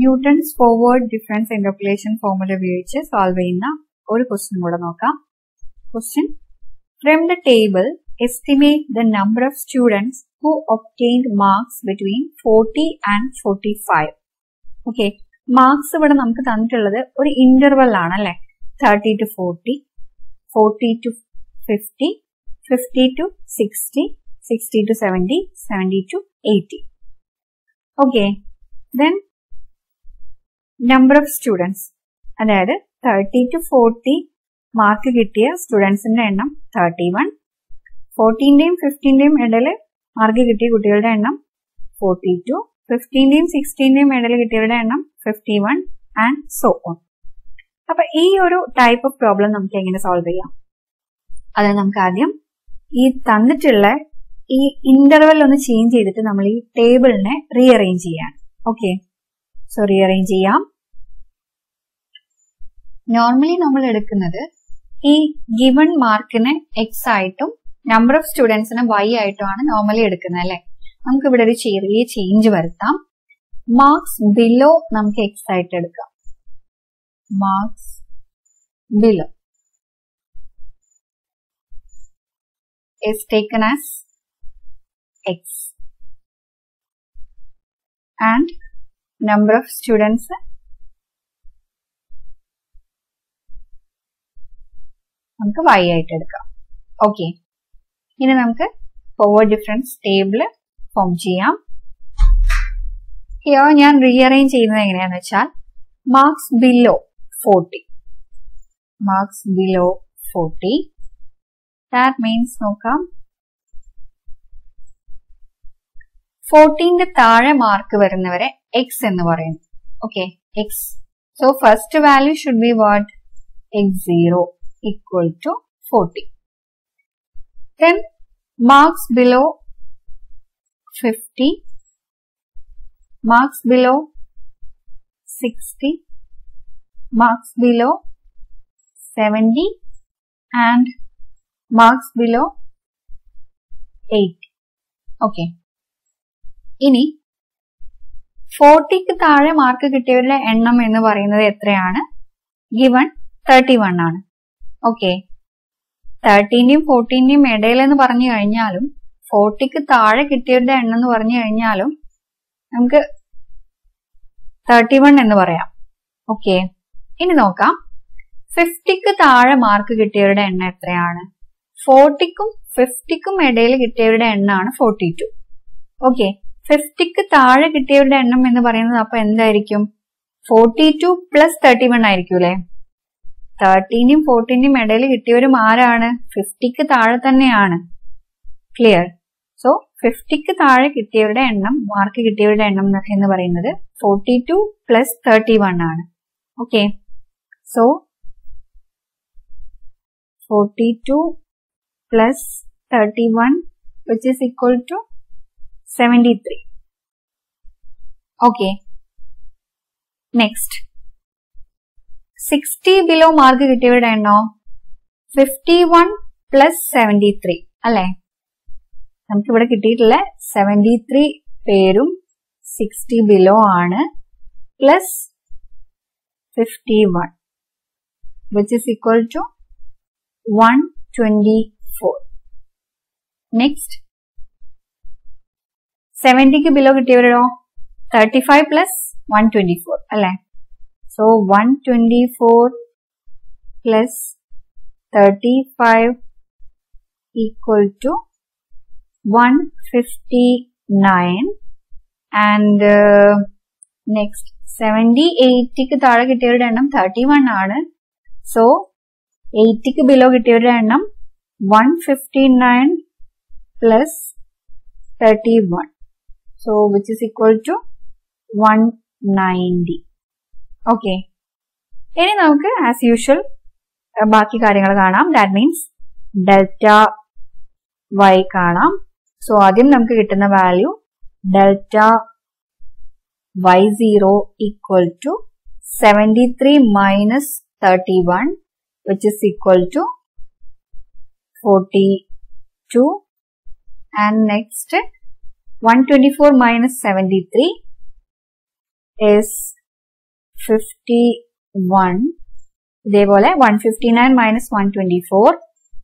Newton's forward difference interpolation formula ഉപയോഗിച്ച് solve ചെയ്യുന്ന ഒരു ക്വസ്റ്റ്യൻ കൂടെ നോക്കാം. Question: from the table estimate the number of students who obtained marks between 40 and 45. Okay, marks ഇവിടെ നമുക്ക് തന്നിട്ടുള്ളത് ഒരു ഇന്റർവെൽ ആണ് അല്ലെ. 30 to 40, 40 to 50, 50 to 60, 60 to 70, 70 to 80. Okay, then number of students, അതായത് 30 to 40 മാർക്ക് കിട്ടിയ സ്റ്റുഡൻസിന്റെ എണ്ണം 31, 14ന്റെയും 15ന്റെയും ഇടയിൽ മാർക്ക് കിട്ടിയ കുട്ടികളുടെ എണ്ണം 42, 15ന്റെയും 16ന്റെയും ഇടയിൽ കിട്ടിയവരുടെ എണ്ണം 51 ആൻഡ് സോ ഓൺ. അപ്പൊ ഈ ഒരു ടൈപ്പ് ഓഫ് പ്രോബ്ലം നമുക്ക് എങ്ങനെ സോൾവ് ചെയ്യാം? അത് നമുക്ക് ആദ്യം ഈ തന്നിട്ടുള്ള ഈ ഇന്റർവെൽ ഒന്ന് ചേഞ്ച് ചെയ്തിട്ട് നമ്മൾ ഈ ടേബിളിനെ റീഅറേഞ്ച് ചെയ്യാം. ഓക്കെ, സോ റീഅറേഞ്ച് ചെയ്യാം. നോർമലി നമ്മൾ എടുക്കുന്നത് ഈ ഗിവൺ മാർക്കിനെ എക്സ് ആയിട്ടും നമ്പർ ഓഫ് സ്റ്റുഡൻസിന് y ആയിട്ടുമാണ് നോർമലി എടുക്കുന്നത് അല്ലെ. നമുക്ക് ഇവിടെ ഒരു ചെറിയ ചേഞ്ച് വരുത്താം. മാർക്സ് ബിലോ നമുക്ക് എക്സ് ആയിട്ട് എടുക്കാം. Marks below is taken as x and number of students നമുക്ക് y ആയിട്ട് എടുക്കാം. ഓക്കെ, ഇനി നമുക്ക് ഫോർവേഡ് ഡിഫറൻസ് ടേബിൾ ഫോം ചെയ്യാം. ഹിയർ ഞാൻ റീഅറേഞ്ച് ചെയ്യുന്നത് എങ്ങനെയാന്ന് വെച്ചാൽ marks below 40, marks below 40, that means നോക്കാം 14ന്റെ താഴെ മാർക്ക് വരുന്നവരെ എക്സ് എന്ന് പറയുന്നു. Okay, x. So first value should be what? x0 equal to 40. Then marks below 50, marks below 60, marks below 70 and marks below 80. Okay. ഇനി 40ക്ക് താഴെ മാർക്ക് കിട്ടിയവരുടെ എണ്ണം എന്ന് പറയുന്നത് എത്രയാണ്? ഗിവൺ 31 ആണ്. ഓക്കെ, 13ന്റെയും 14ന്റെയും ഇടയിൽ എന്ന് പറഞ്ഞു കഴിഞ്ഞാലും 40ക്ക് താഴെ കിട്ടിയവരുടെ എണ്ണം എന്ന് പറഞ്ഞു കഴിഞ്ഞാലും നമുക്ക് 31 എന്ന് പറയാം. ഓക്കെ, ഇനി നോക്കാം 50ക്ക് താഴെ മാർക്ക് കിട്ടിയവരുടെ എണ്ണം എത്രയാണ്? 40ക്കും 50ക്കും ഇടയിൽ കിട്ടിയവരുടെ എണ്ണമാണ് 42. ഓക്കെ, 50ക്ക് താഴെ കിട്ടിയവരുടെ എണ്ണം എന്ന് പറയുന്നത് അപ്പൊ എന്തായിരിക്കും? 42 പ്ലസ് 31 ആയിരിക്കും അല്ലെ. 13ന്റെയും 14ന്റെയും ഇടയിൽ കിട്ടിയവരും ആരാണ്? 50ക്ക് താഴെ തന്നെയാണ്. ക്ലിയർ? സോ 50ക്ക് താഴെ കിട്ടിയവരുടെ എണ്ണം, മാർക്ക് കിട്ടിയവരുടെ എണ്ണം എന്ന് പറയുന്നത് 42 പ്ലസ് 31 ആണ്. Okay, so 42 plus 31 which is equal to 73. Okay, next 60 below mark കിട്ടിയവരുടെ എണ്ണോ 51 പ്ലസ് 73 അല്ലെ. നമുക്കിവിടെ കിട്ടിയിട്ടുള്ള 73 പേരും 60 ബിലോ ആണ്, plus 51 which is equal to 124. Next 70ക്ക് ബിലോ കിട്ടിയവരോ 35 പ്ലസ് 124 അല്ലെ. So 124 plus 35 equal to 159 and next 70 80ക്ക് താഴെ കിട്ടിയവരുടെ എണ്ണം 31 ആണ്. So 80ക്ക് ബിലോ കിട്ടിയവരുടെ എണ്ണം 159 plus 31. So which is equal to 190. Okay, ഇനി നമുക്ക് ആസ് യൂഷ്വൽ ബാക്കി കാര്യങ്ങൾ കാണാം. ദാറ്റ് മീൻസ് ഡെൽറ്റ വൈ കാണാം. സോ ആദ്യം നമുക്ക് കിട്ടുന്ന value delta y0 equal to 73 minus 31 which is equal to 42 and next 124 minus 73 is 51. ഇതേപോലെ 159 minus 124,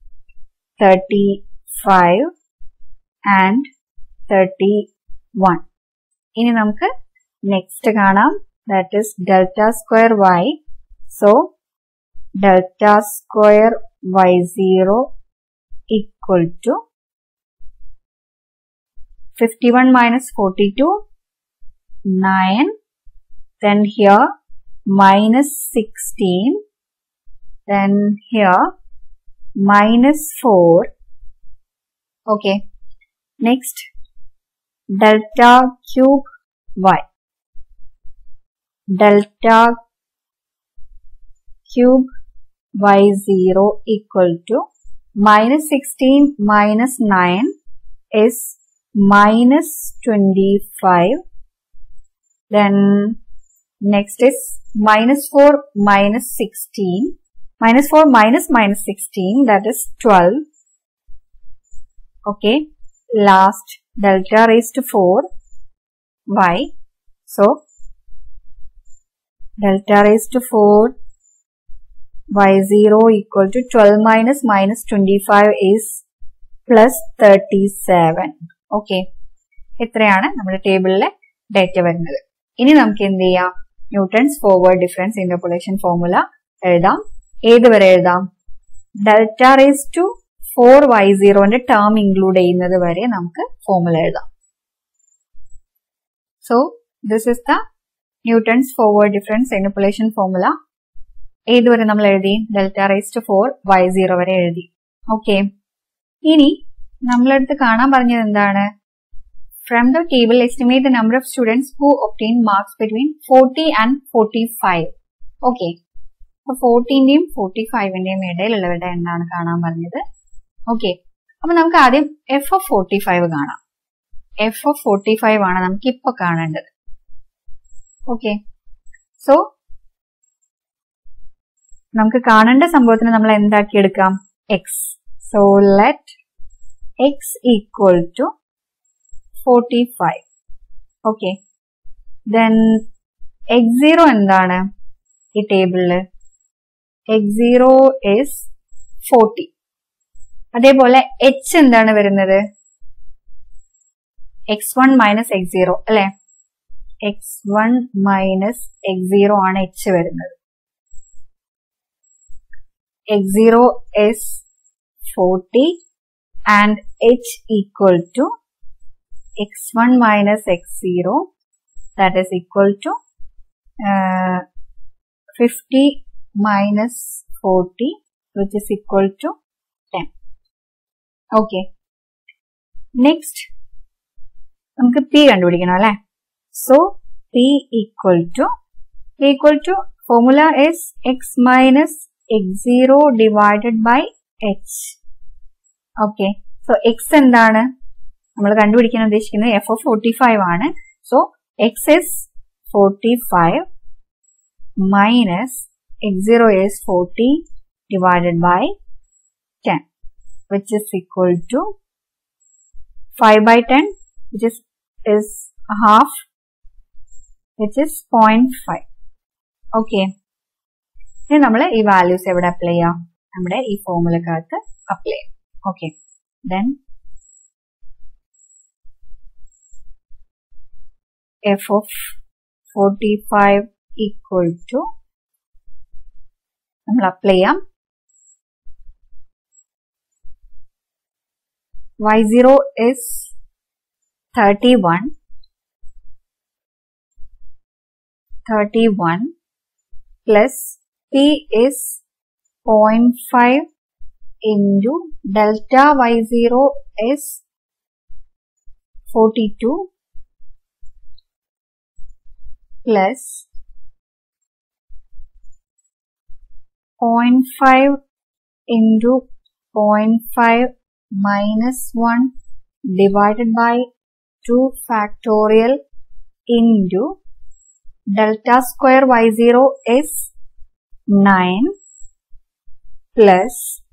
35 and 31. ഇനി നമുക്ക് നെക്സ്റ്റ് കാണാം. That is delta square y. So delta square y0 equal to 51 minus 42, 9. Then here minus 16. Then here minus 4. Okay. Next delta cube y. Delta cube y0 equal to minus 16 minus 9 is minus 25. Then next is minus 4 minus 16. Minus 4 minus minus 16, that is 12. Okay. Last delta raised to 4 y. So delta raised to 4 y0 equal to 12 minus minus 25 is plus 37. Okay. ഇത്രയാണ് നമ്മുടെ ടേബിളിലെ data വരുന്നത്. ഇനി നമുക്ക് എന്ത് ചെയ്യാം? Newton's forward difference interpolation formula എഴുതാം. ഏതുവരെ എഴുതാം? ഡെൽറ്റ റേസ് ടു 4y0ന്റെ ടേം ഇൻക്ലൂഡ് ചെയ്യുന്നത് വരെ നമുക്ക് ഫോർമുല എഴുതാം. So this is the Newton's forward difference interpolation formula. ഏതുവരെ നമ്മൾ എഴുതി? ഡെൽറ്റ റേസ് ടു 4y0 വരെ എഴുതി. ഓക്കെ. ഇനി നമ്മളടുത്ത് കാണാൻ പറഞ്ഞത് എന്താണ്? From the table, estimate the number of students who obtain marks between 40 and 45. Okay. So 40ന്റെയും 45ന്റെയും ഇടയിലുള്ളവരുടെ എണ്ണമാണ് കാണാൻ പറഞ്ഞത്. ഓക്കെ. അപ്പൊ നമുക്ക് ആദ്യം എഫ് ഓഫ് 45 കാണാം. എഫ് ഓഫ് 45 ആണ് നമുക്ക് ഇപ്പൊ കാണേണ്ടത്. ഓക്കെ. സോ നമുക്ക് കാണേണ്ട സംഭവത്തിന് നമ്മൾ എന്താക്കി എടുക്കാം? X. So let x equal to 45. Okay. Then x0 എന്താണ് ഈ ടേബിളില്? x0 is 40. അതേപോലെ h എന്താണ് വരുന്നത്? x1 minus x0 അല്ലെ? x1 minus x0 ആണ് h വരുന്നത്. x0 is 40 and h equal to x1 minus x0, that is equal to 50 minus 40, which is equal to 10. Okay. Next, നമുക്ക് p കണ്ടുപിടിക്കണം അല്ലേ? So p equal to formula is x minus x0 divided by h. Okay. So x എന്താണ്? നമ്മൾ കണ്ടുപിടിക്കാൻ ഉദ്ദേശിക്കുന്നത് F of 45 ആണ്. So x is 45 minus x0 is 40 divided by 10, which is equal to 5 by 10, which is half, which is 0.5. Okay. ഇനി നമ്മൾ ഈ values എവിടെ apply ചെയ്യാം? നമ്മുടെ ഈ ഫോർമുലക്കകത്ത് അപ്ലൈ ചെയ്യാം. Okay. Then f of 45 equal to നമ്മൾ അപ്ലൈ ചെയ്യാം. y0 is 31 plus p is 0.5 into delta y0 is 42 plus 0.5 into 0.5 minus 1 divided by 2 factorial into delta square y0 is 9 plus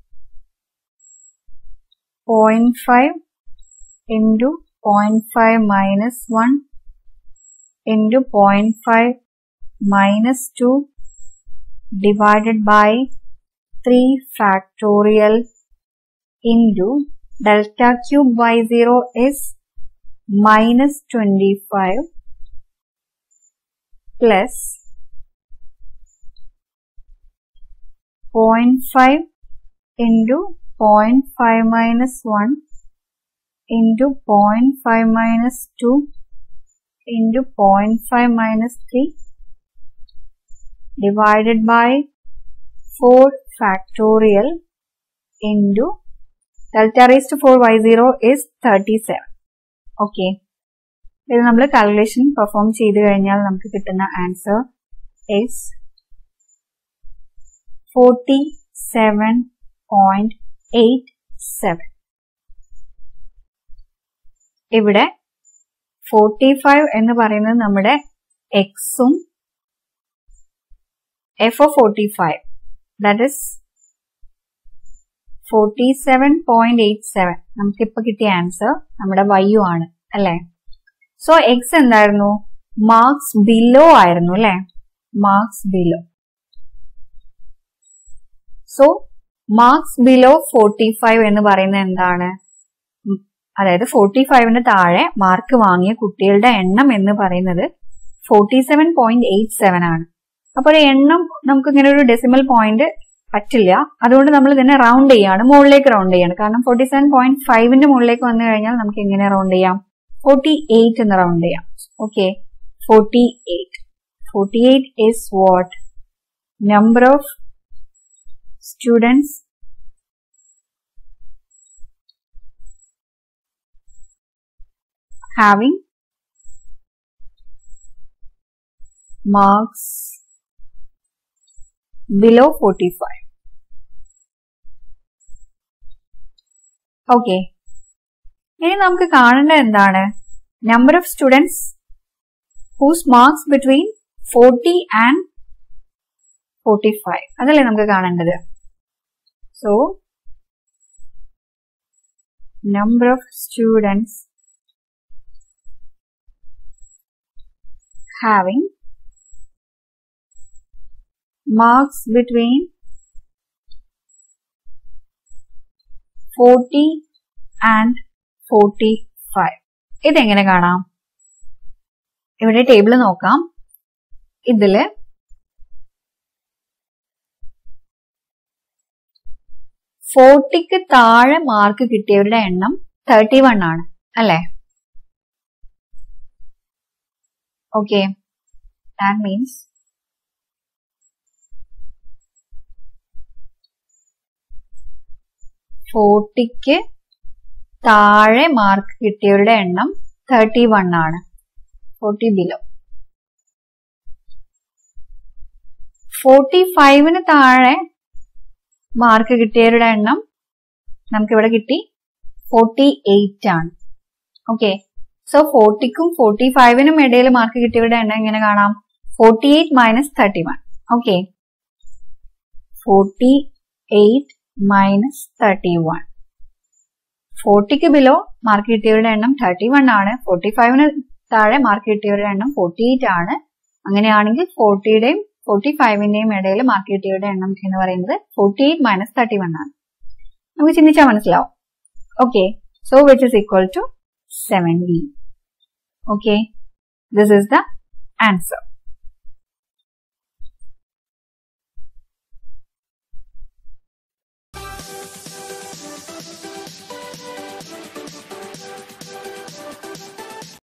0.5 into 0.5 minus 1 into 0.5 minus 2 divided by 3 factorial into delta cube y0 is minus 25 plus 0.5 into 0.5 minus 1 into 0.5 minus 2 into 0.5 minus 3 divided by 4 factorial into delta raised to 4 y0 is 37. Okay. This is the calculation perform answer is 47.87. ഇവിടെ 45 എന്ന് പറയുന്നത് നമ്മുടെ x ഉം f of 45 that is 47.87 നമുക്ക് ഇപ്പോ കിട്ടിയ answer നമ്മുടെ y ആണ് അല്ലേ. സോ x എന്തായിരുന്നു? മാർക്സ് ബിലോ ആയിരുന്നു അല്ലേ, marks below. So marks below 45 എന്ന് പറയുന്നത് എന്താണ്? അതായത് 45ന് താഴെ മാർക്ക് വാങ്ങിയ കുട്ടികളുടെ എണ്ണം എന്ന് പറയുന്നത് 47.87 ആണ്. അപ്പോൾ ഒരു എണ്ണം നമുക്ക് ഇങ്ങനെ ഒരു ഡെസിമൽ പോയിന്റ് പറ്റില്ല, അതുകൊണ്ട് നമ്മൾ ഇതിനെ റൗണ്ട് ചെയ്യാണ്, മുകളിലേക്ക് റൗണ്ട് ചെയ്യാണ്. കാരണം 47.5ന്റെ മുകളിലേക്ക് വന്നു കഴിഞ്ഞാൽ നമുക്ക് എങ്ങനെ റൗണ്ട് ചെയ്യാം? 48 എന്ന് റൗണ്ട് ചെയ്യാം. Okay, 48 is what? Number of students having marks below 45. Okay. ഇനി നമുക്ക് കാണേണ്ടത് എന്താണ്? Number of students whose marks between 40 and 45. അതല്ലേ നമുക്ക് കാണേണ്ടത്. So, number of students having marks between 40 and 45. ഇതെങ്ങനെ കാണാം? ഇവിടെ ടേബിൾ നോക്കാം. ഇതില് 40ക്ക് താഴെ മാർക്ക് കിട്ടിയവരുടെ എണ്ണം 31 ആണ് അല്ലേ. ഓക്കെ, that means ഫോർട്ടിക്ക് താഴെ മാർക്ക് കിട്ടിയവരുടെ എണ്ണം 31 ആണ്. 40 ബിലോ. 45ന് താഴെ മാർക്ക് കിട്ടിയവരുടെ എണ്ണം നമുക്കിവിടെ കിട്ടി 48 ആണ്. ഓക്കെ, സോ 40ക്കും 45നും ഇടയിൽ മാർക്ക് കിട്ടിയവരുടെ എണ്ണം എങ്ങനെ കാണാം? 48 minus 31. Okay, 48 minus 31. 40ക്ക് ബിലോ മാർക്ക് കിട്ടിയവരുടെ എണ്ണം 31 ആണ്. 45ന് താഴെ മാർക്ക് കിട്ടിയവരുടെ എണ്ണം 48 ആണ്. അങ്ങനെയാണെങ്കിൽ 40യുടെയും 45ന്റെയും ഇടയിൽ മാർക്ക് കിട്ടിയവരുടെ എണ്ണം എന്ന് പറയുന്നത് 48 minus 31 ആണ്. നമുക്ക് ചിന്തിച്ചാൽ മനസ്സിലാവും. Okay, so which is equal to 70. Okay, this is the answer.